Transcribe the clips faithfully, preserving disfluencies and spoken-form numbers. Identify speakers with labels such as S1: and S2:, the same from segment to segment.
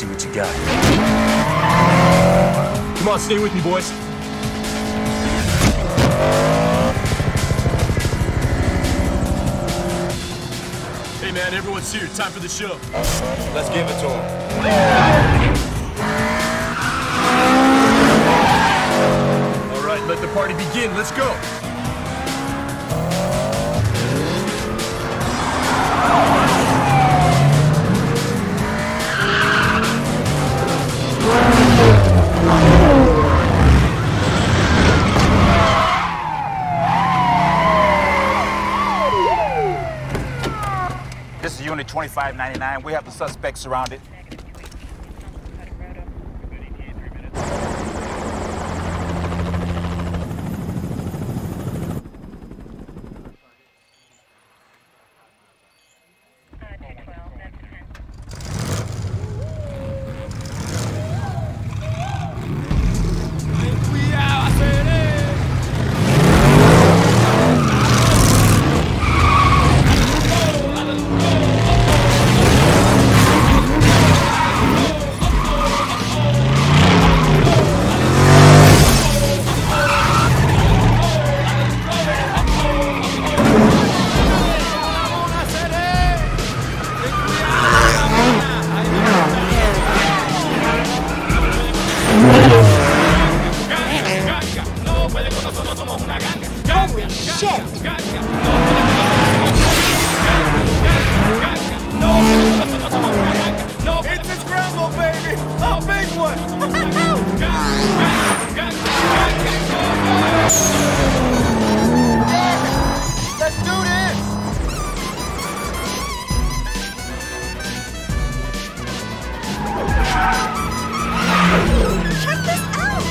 S1: see what you got. Come on, stay with me, boys. Hey, man, everyone's here. Time for the show.
S2: Let's give it to him.
S1: All right, let the party begin. Let's go.
S2: This is Unit twenty-five ninety-nine. We have the suspect surrounded.
S3: Holy shit!
S4: It's a scramble, baby! A big one! Let's do this!
S3: Check this out!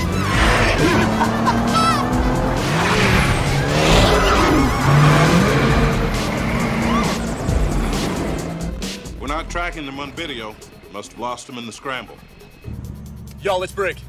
S5: We're not tracking them on video. Must have lost them in the scramble.
S1: Y'all, let's break.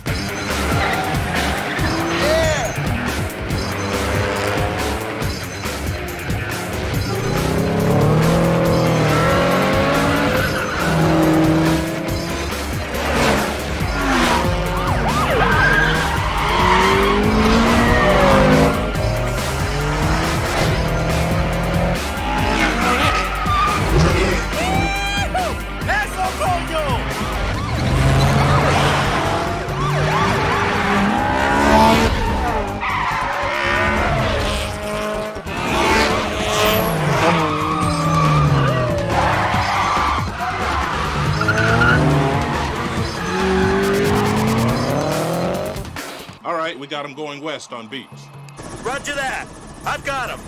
S5: All right, we got them going west on Beach.
S4: Roger that! I've got him!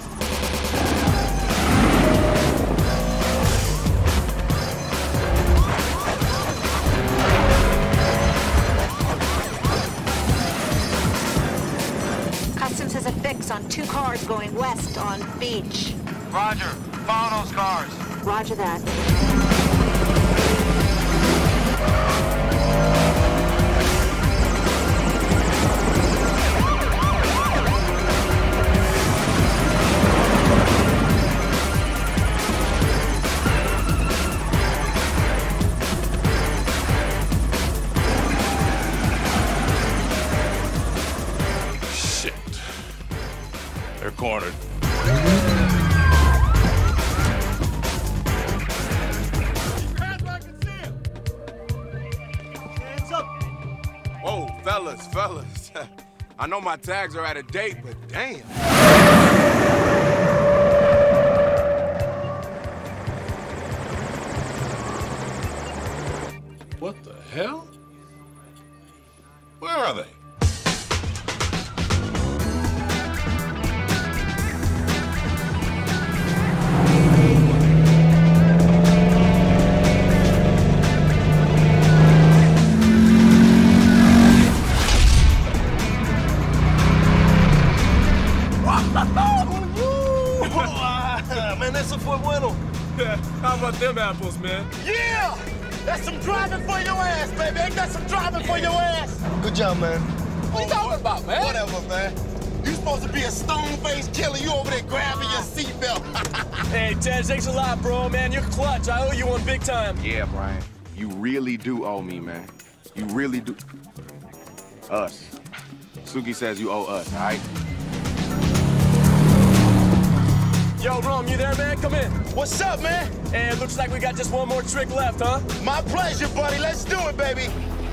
S3: Customs has a fix on two cars going west on Beach.
S2: Roger. Follow those cars.
S3: Roger that.
S5: Shit. They're cornered.
S4: Whoa, fellas, fellas. I know my tags are out of date, but damn.
S5: What the hell? Where are they?
S4: Man, eso fue bueno.
S1: How about them apples, man?
S4: Yeah! That's some driving for your ass, baby. Ain't that some driving for your ass? Good job, man. What you talking about, man? Whatever, man. You supposed to be a stone-faced killer. You over there grabbing your seatbelt.
S1: Hey, Ted, thanks a lot, bro, man. You're clutch. I owe you one big time.
S2: Yeah, Brian. You
S6: really do owe me, man. You really do. Us. Suki says you owe us, all right?
S1: Yo, Rome, you there, man? Come in.
S4: What's up, man?
S1: And looks like we got just one more trick left, huh?
S4: My pleasure, buddy. Let's do it, baby.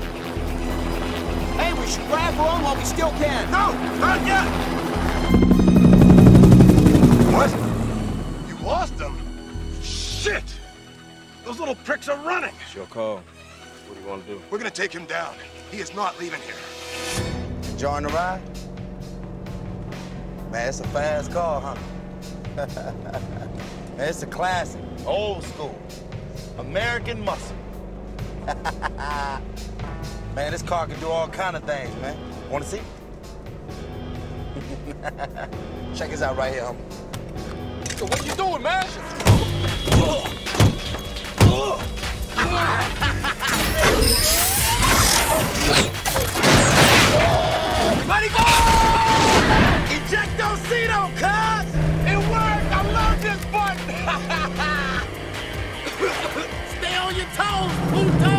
S7: Hey, we should grab Rome while we still can.
S4: No, not yet. What? You lost him? Shit! Those little pricks are running.
S6: It's your call. What do you want to do?
S4: We're gonna take him down. He is not leaving here.
S2: Enjoying the ride? Man, it's a fast car, huh? Man, it's a classic, old school, American muscle. Man, this car can do all kind of things, man. Want to see? Check this out right here, homie.
S1: So what you doing, man?
S4: Everybody go! Ejectocito, cuz! It worked! I love this button! Stay on your toes, Pluto!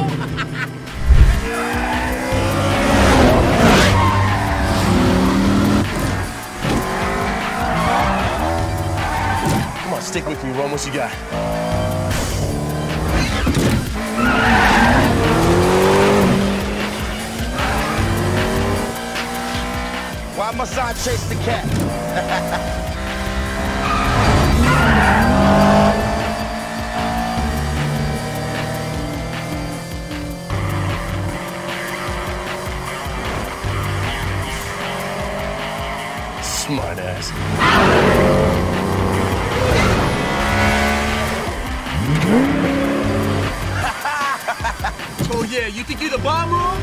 S1: Come on, stick with me, Rome. What you got?
S2: Why must I chase the cat?
S1: Smart ass. Oh yeah, you think you're the bomb, Rome?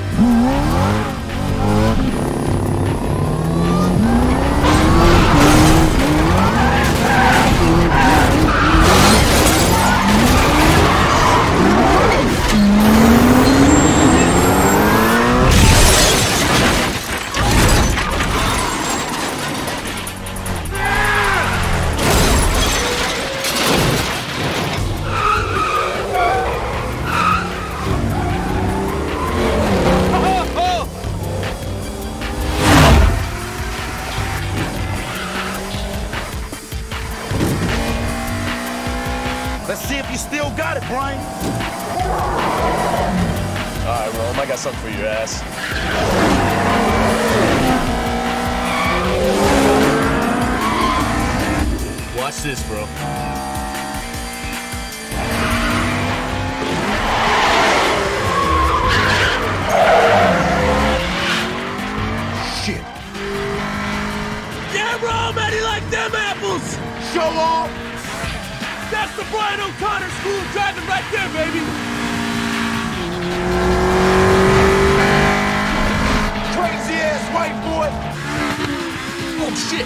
S2: Let's see if you still got it, Brian.
S1: All right, Rome, I got something for your ass. Watch this, bro.
S4: Shit.
S1: Yeah, Rome, man, he like them apples.
S4: Show off!
S1: That's the Brian O'Connor school driving right there, baby.
S4: Crazy ass white boy!
S1: Oh, shit.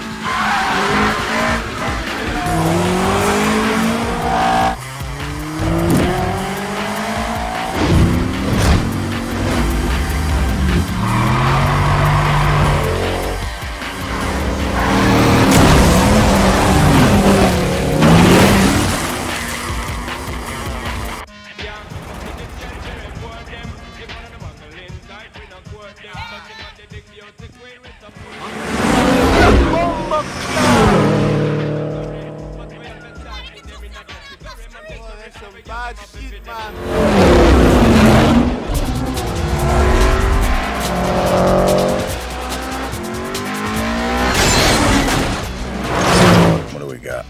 S2: What do we got?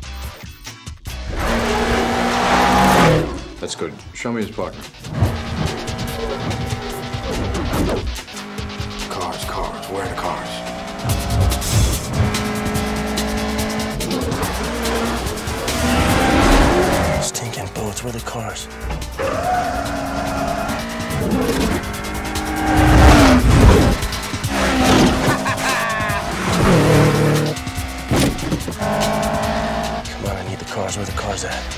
S8: That's good. Show me his partner.
S6: Cars, cars. Where are the cars?
S1: Stinking boats, where are the cars? Come on, I need the cars. Where are the cars at?